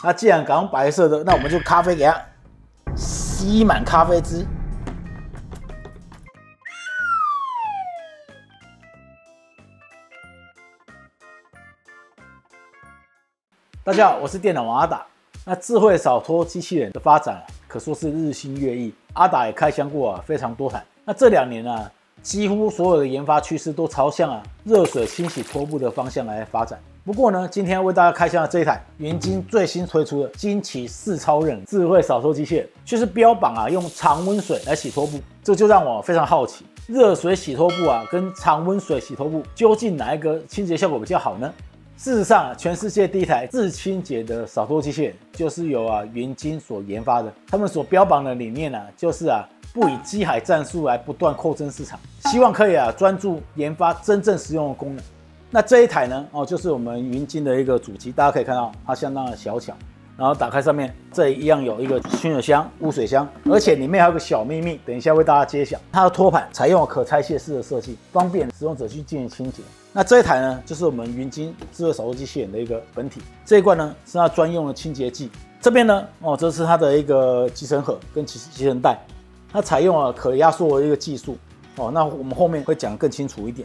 那既然敢用白色的，那我们就咖啡给它吸满咖啡汁。大家好，我是电脑王阿达。那智慧扫拖机器人的发展可说是日新月异，阿达也开箱过非常多台。那这2年几乎所有的研发趋势都朝向热水清洗拖布的方向来发展。不过呢，今天为大家开箱的这一台元晶最新推出的惊奇4超人智慧扫拖机器人，却是标榜用常温水来洗拖布，这就让我非常好奇，热水洗拖布跟常温水洗拖布究竟哪一个清洁效果比较好呢？事实上全世界第一台自清洁的扫拖机器人就是由元晶所研发的。他们所标榜的理念就是不以机海战术来不断扩增市场，希望可以专注研发真正实用的功能。那这一台呢，就是我们元晶的一个主机，大家可以看到它相当的小巧。然后打开上面，这里一样有一个熏油箱、污水箱，而且里面还有个小秘密，等一下为大家揭晓。它的托盘采用了可拆卸式的设计，方便使用者去进行清洁。那这一台呢，就是我们元晶智慧扫拖机器人的一个本体。这一罐呢是它专用的清洁剂。这边呢，这是它的一个集成盒跟集成袋，它采用了可压缩的一个技术。那我们后面会讲更清楚一点。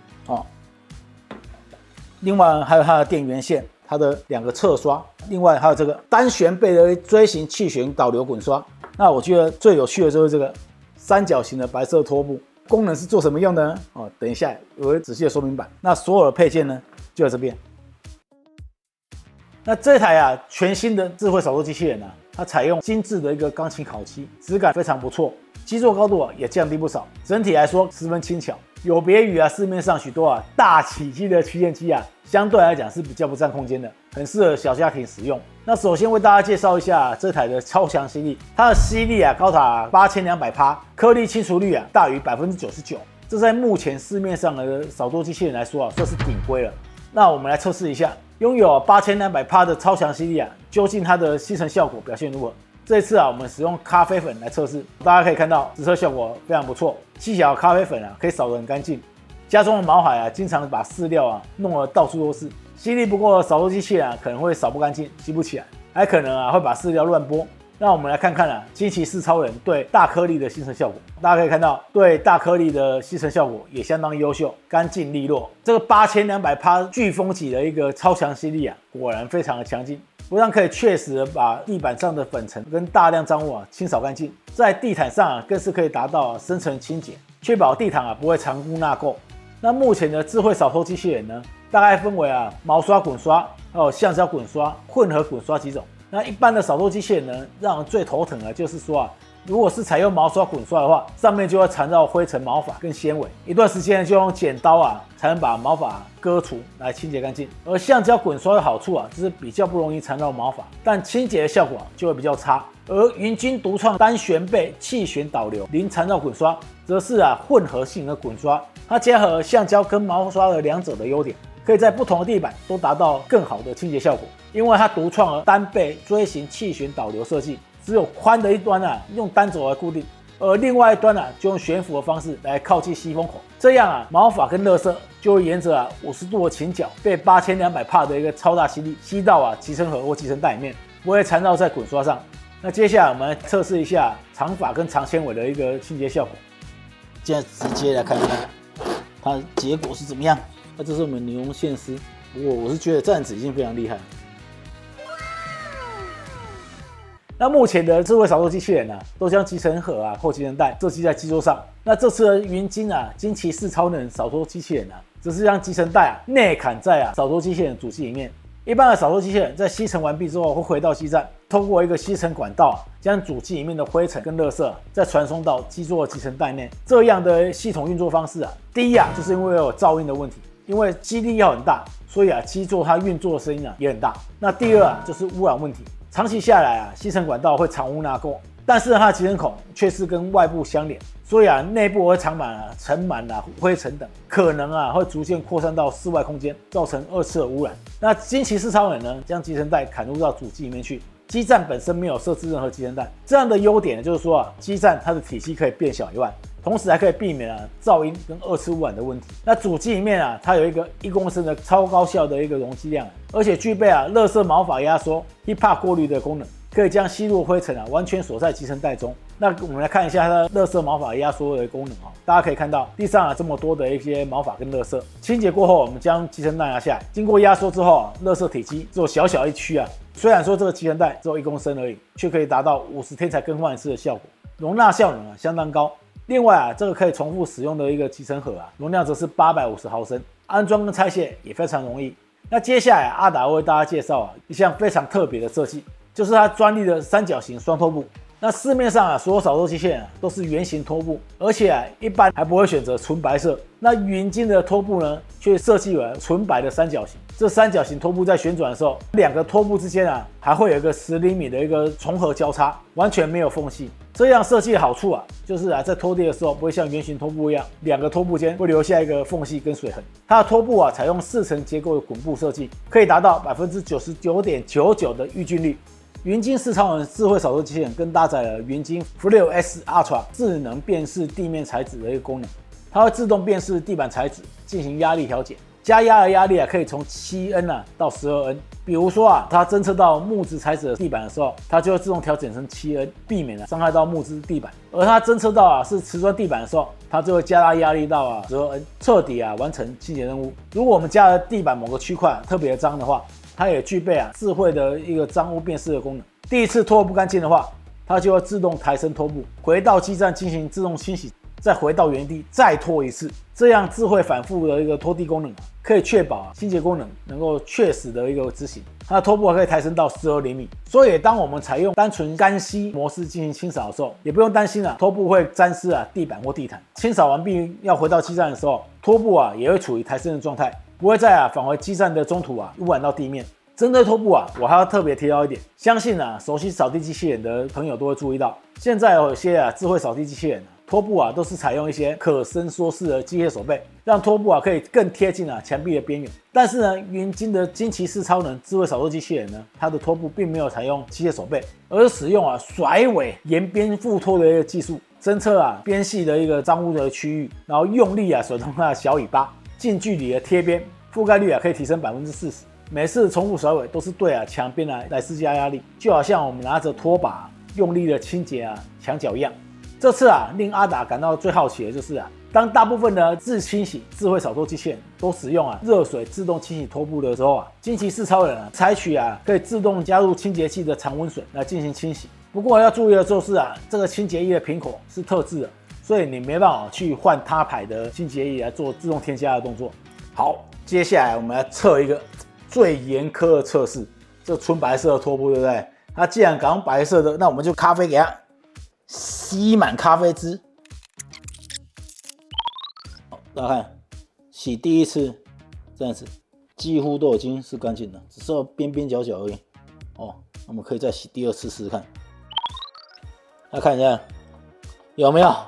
另外还有它的电源线。它的2个侧刷，另外还有这个单旋背的锥形气旋导流滚刷。那我觉得最有趣的就是这个三角形的白色拖布，功能是做什么用的呢？等一下我会仔细的说明版。那所有的配件呢，就在这边。那这台全新的智慧扫拖机器人它采用精致的一个钢琴烤漆，质感非常不错，基座高度也降低不少，整体来说十分轻巧。有别于市面上许多大体积的曲线机相对来讲是比较不占空间的，很适合小家庭使用。那首先为大家介绍一下这台的超强吸力，它的吸力高达8200帕，颗粒清除率大于99%，这在目前市面上的扫拖机器人来说算是顶规了。那我们来测试一下，拥有8200帕的超强吸力究竟它的吸尘效果表现如何？这一次我们使用咖啡粉来测试，大家可以看到实测效果非常不错，细小的咖啡粉可以扫得很干净。家中的毛孩经常把饲料弄得到处都是，吸力不够的扫拖机器人可能会扫不干净，吸不起来，还可能会把饲料乱拨。那我们来看看惊奇4超人对大颗粒的吸尘效果。大家可以看到，对大颗粒的吸尘效果也相当优秀，干净利落。这个8200帕飓风级的一个超强吸力果然非常的强劲，不但可以确实的把地板上的粉尘跟大量脏物清扫干净，在地毯上更是可以达到深层清洁，确保地毯不会藏污纳垢。那目前的智慧扫拖机器人呢，大概分为毛刷、滚刷，还有橡胶滚刷、混合滚刷几种。那一般的扫拖机器人呢，让人最头疼的就是说如果是采用毛刷、滚刷的话，上面就会缠绕灰尘、毛发跟纤维，一段时间就用剪刀才能把毛发割除来清洁干净。而橡胶滚刷的好处就是比较不容易缠绕毛发，但清洁的效果就会比较差。而元晶独创单旋背气旋导流零缠绕滚刷，则是混合性的滚刷，它结合橡胶跟毛刷的2者的优点，可以在不同的地板都达到更好的清洁效果。因为它独创了单背锥形气旋导流设计，只有宽的一端用单轴来固定，而另外一端就用悬浮的方式来靠近吸风口，这样毛发跟垃圾就会沿着50度的倾角被8200帕的一个超大吸力吸到集成盒或集成袋里面，不会缠绕在滚刷上。那接下来我们来测试一下长发跟长纤维的一个清洁效果。现在直接来看看它的结果是怎么样。那这是我们尼龙线丝，不过我是觉得这样子已经非常厉害了。那目前的智慧扫拖机器人都将集成盒或集成袋设计在基座上。那这次的元晶惊奇4超人扫拖机器人则是将集成袋内嵌在扫拖机器人主机里面。一般的扫拖机器人在吸尘完毕之后会回到基站，通过一个吸尘管道将主机里面的灰尘跟垃圾再传送到基座的集成袋内。这样的系统运作方式第一就是因为有噪音的问题，因为基地要很大，所以基座它运作的声音也很大。那第二就是污染问题，长期下来吸尘管道会藏污纳垢，但是它的集尘孔却是跟外部相连，所以内部会盛满灰尘等，可能会逐渐扩散到室外空间，造成2次的污染。那惊奇4超人呢，将集尘袋砍入到主机里面去，基站本身没有设置任何集尘袋，这样的优点就是说基站它的体积可以变小以外， 同时还可以避免噪音跟二次污染的问题。那主机里面它有一个1公升的超高效的一个容积量，而且具备垃圾毛发压缩、HEPA 过滤的功能，可以将吸入灰尘完全锁在集成袋中。那我们来看一下它的垃圾毛发压缩的功能大家可以看到地上这么多的一些毛发跟垃圾，清洁过后，我们将集成袋拿下来，经过压缩之后垃圾体积只有小小一区虽然说这个集成袋只有1公升而已，却可以达到50天才更换一次的效果，容纳效能相当高。另外这个可以重复使用的一个集成盒容量则是850毫升，安装跟拆卸也非常容易。那接下来阿达为大家介绍一项非常特别的设计，就是它专利的三角形双托部。那市面上所有扫帚机器人都是圆形托部，而且一般还不会选择纯白色。那云鲸的托部呢，却设计为纯白的三角形。这三角形托部在旋转的时候，两个托部之间还会有一个10厘米的一个重合交叉，完全没有缝隙。这样设计的好处就是在拖地的时候不会像圆形托部一样，两个托部间会留下一个缝隙跟水痕。它的托部采用4层结构的滚布设计，可以达到 99.99% 的预菌率。云鲸4超人智慧扫帚机器人更搭载了云鲸 Fluo S Ultra 智能辨识地面材质的一个功能，它会自动辨识地板材质，进行压力调节。加压的压力可以从7N 到12N。比如说它侦测到木质材质的地板的时候，它就会自动调整成7N， 避免伤害到木质地板。而它侦测到是瓷砖地板的时候，它就会加大压力到12N， 彻底完成清洁任务。如果我们家的地板某个区块特别脏的话，它也具备智慧的一个脏污辨识的功能。第一次拖不干净的话，它就会自动抬升拖布，回到基站进行自动清洗，再回到原地再拖一次。这样智慧反复的一个拖地功能可以确保清洁功能能够确实的一个执行。它的拖布还可以抬升到12厘米，所以当我们采用单纯干吸模式进行清扫的时候，也不用担心拖布会沾湿地板或地毯。清扫完毕要回到基站的时候，拖布也会处于抬升的状态，不会在返回基站的中途污染到地面。针对拖布我还要特别提到一点，相信熟悉扫地机器人的朋友都会注意到，现在有些智慧扫地机器人拖布都是采用一些可伸缩式的机械手背，让拖布可以更贴近墙壁的边缘。但是云鲸的惊奇4超人智慧扫帚机器人它的拖布并没有采用机械手背，而是使用甩尾沿边附拖的一个技术，侦测边隙的一个脏污的区域，然后用力甩动它的小尾巴，近距离的贴边，覆盖率可以提升40%。每次重复甩尾都是对墙边来施加压力，就好像我们拿着拖把用力的清洁墙角一样。这次令阿达感到最好奇的就是当大部分的自清洗智慧扫帚机器人都使用热水自动清洗拖布的时候惊奇4超人采取可以自动加入清洁剂的常温水来进行清洗。不过要注意的就是这个清洁液的瓶口是特制的，所以你没办法去换他牌的清洁液来做自动添加的动作。好，接下来我们来测一个最严苛的测试，这纯白色的拖布对不对？它既然敢用白色的，那我们就咖啡给它吸满咖啡汁。大家看，洗第一次这样子，几乎都已经是干净了，只剩边边角角而已。我们可以再洗第2次试试看。大家看一下，有没有？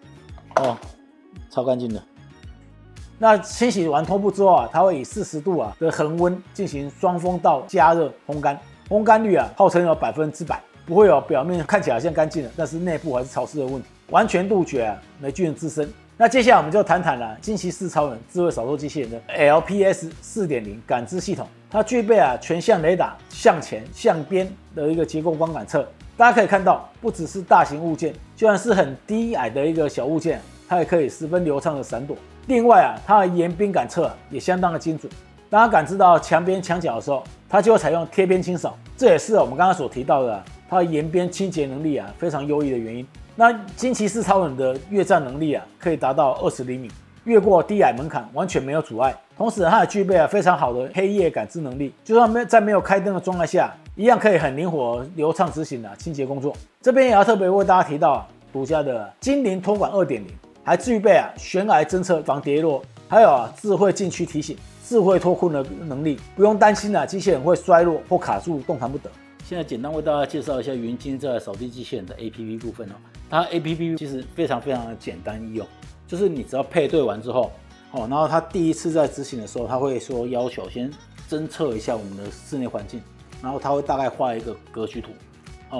超干净的。那清洗完拖布之后它会以40度的恒温进行双风道加热烘干，烘干率号称有100%，不会有表面看起来像干净的，但是内部还是潮湿的问题，完全杜绝霉菌滋生。那接下来我们就谈谈惊奇4超人智慧扫帚机器人的 LPS 4.0 感知系统，它具备全向雷达、向前、向边的一个结构光感测。大家可以看到，不只是大型物件，就算是很低矮的一个小物件，它也可以十分流畅的闪躲。另外它的沿边感测也相当的精准。当它感知到墙边墙角的时候，它就会采用贴边清扫，这也是我们刚刚所提到的它的沿边清洁能力非常优异的原因。那惊奇4超人的越站能力可以达到20厘米，越过低矮门槛完全没有阻碍。同时它也具备非常好的黑夜感知能力，就算在没有开灯的状态下，一样可以很灵活流畅执行清洁工作。这边也要特别为大家提到独家的精灵托管 2.0， 还具备悬崖侦测防跌落，还有智慧禁区提醒、智慧脱困的能力，不用担心机器人会衰落或卡住动弹不得。现在简单为大家介绍一下云鲸这台扫地机器人的 APP 部分它 APP 其实非常的简单易用，就是你只要配对完之后然后它第一次在执行的时候，它会说要求先侦测一下我们的室内环境，然后它会大概画一个格局图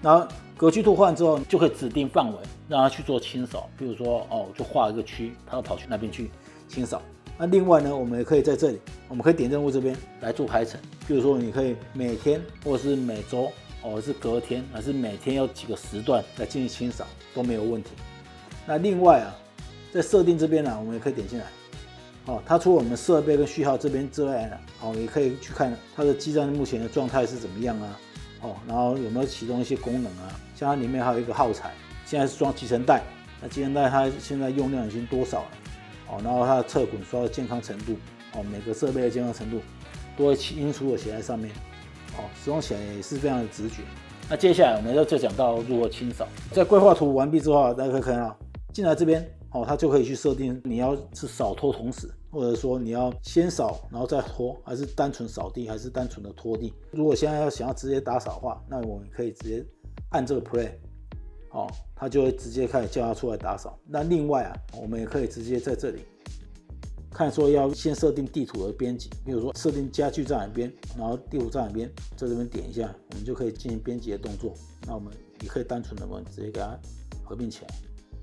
然后格局图画完之后，就可以指定范围让它去做清扫。比如说我就画一个区，它要跑去那边去清扫。那另外呢，我们也可以在这里，我们可以点任务这边来做排程。比如说你可以每天或者是每周，或者是隔天，还是每天要几个时段来进行清扫都没有问题。那另外在设定这边我们也可以点进来。它除了我们设备跟序号这边之外也可以去看它的基站目前的状态是怎么样然后有没有启动一些功能像它里面还有一个耗材，现在是装集成袋，那集成袋它现在用量已经多少了？然后它的测滚刷的健康程度，每个设备的健康程度都会清楚的写在上面，使用起来也是非常的直觉。那接下来我们就讲到如何清扫。在规划图完毕之后，大家可以看到进来这边它就可以去设定你要是扫拖同时，或者说你要先扫然后再拖，还是单纯扫地，还是单纯的拖地。如果现在想要直接打扫的话，那我们可以直接按这个 play。它就会直接开始叫它出来打扫。那另外我们也可以直接在这里看说要先设定地图的编辑，比如说设定家具在哪边，然后地图在哪边，在这边点一下，我们就可以进行编辑的动作。那我们也可以单纯的直接给它合并起来。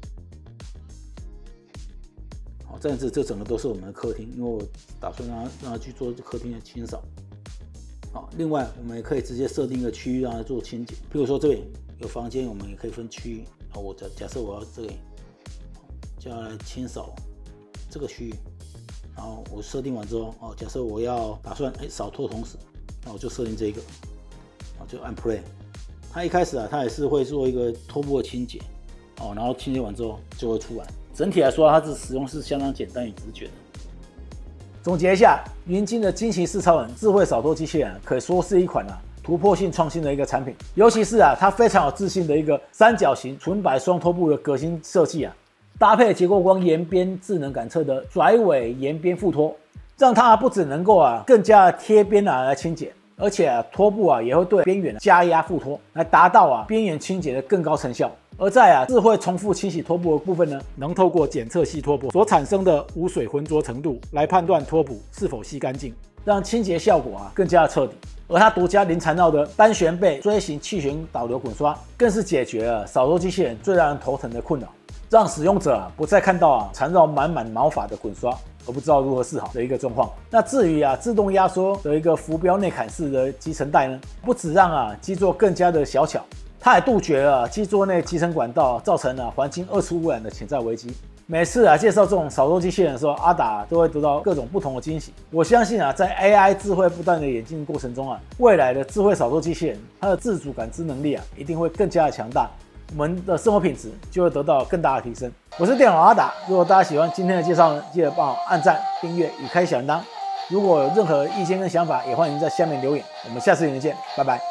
这样子这整个都是我们的客厅，因为我打算让它去做客厅的清扫。另外我们也可以直接设定一个区域让它做清洁，比如说这里有房间，我们也可以分区域。我假设我要这里就要来清扫这个区域，然后我设定完之后，假设我要打算扫拖同时，那我就设定这个，就按 play。它一开始它也是会做一个拖布的清洁，然后清洁完之后就会出来。整体来说，它的使用是相当简单与直觉的。总结一下，云鲸的惊奇四超人智慧扫拖机器人可以说是一款突破性创新的一个产品，尤其是它非常有自信的一个三角形纯白双拖布的革新设计搭配结构光沿边智能感测的甩尾沿边附拖，让它不只能够更加贴边来清洁，而且拖布也会对边缘加压附拖，来达到边缘清洁的更高成效。而在智慧重复清洗拖布的部分呢，能透过检测细拖布所产生的污水浑浊程度来判断拖布是否吸干净，让清洁效果更加的彻底。而它独家零缠绕的单旋背锥形气旋导流滚刷，更是解决了扫拖机器人最让人头疼的困扰，让使用者不再看到缠绕满满毛发的滚刷而不知道如何是好的一个状况。那至于自动压缩的一个浮标内砍式的集成袋呢，不只让基座更加的小巧，它也杜绝了基座内集成管道造成环境二次污染的潜在危机。每次介绍这种扫拖机器人的时候，阿达都会得到各种不同的惊喜。我相信在 AI 智慧不断的演进过程中未来的智慧扫拖机器人它的自主感知能力一定会更加的强大，我们的生活品质就会得到更大的提升。我是电脑阿达，如果大家喜欢今天的介绍呢，记得帮我按赞、订阅与开小铃铛。如果有任何意见跟想法，也欢迎在下面留言。我们下次影片见，拜拜。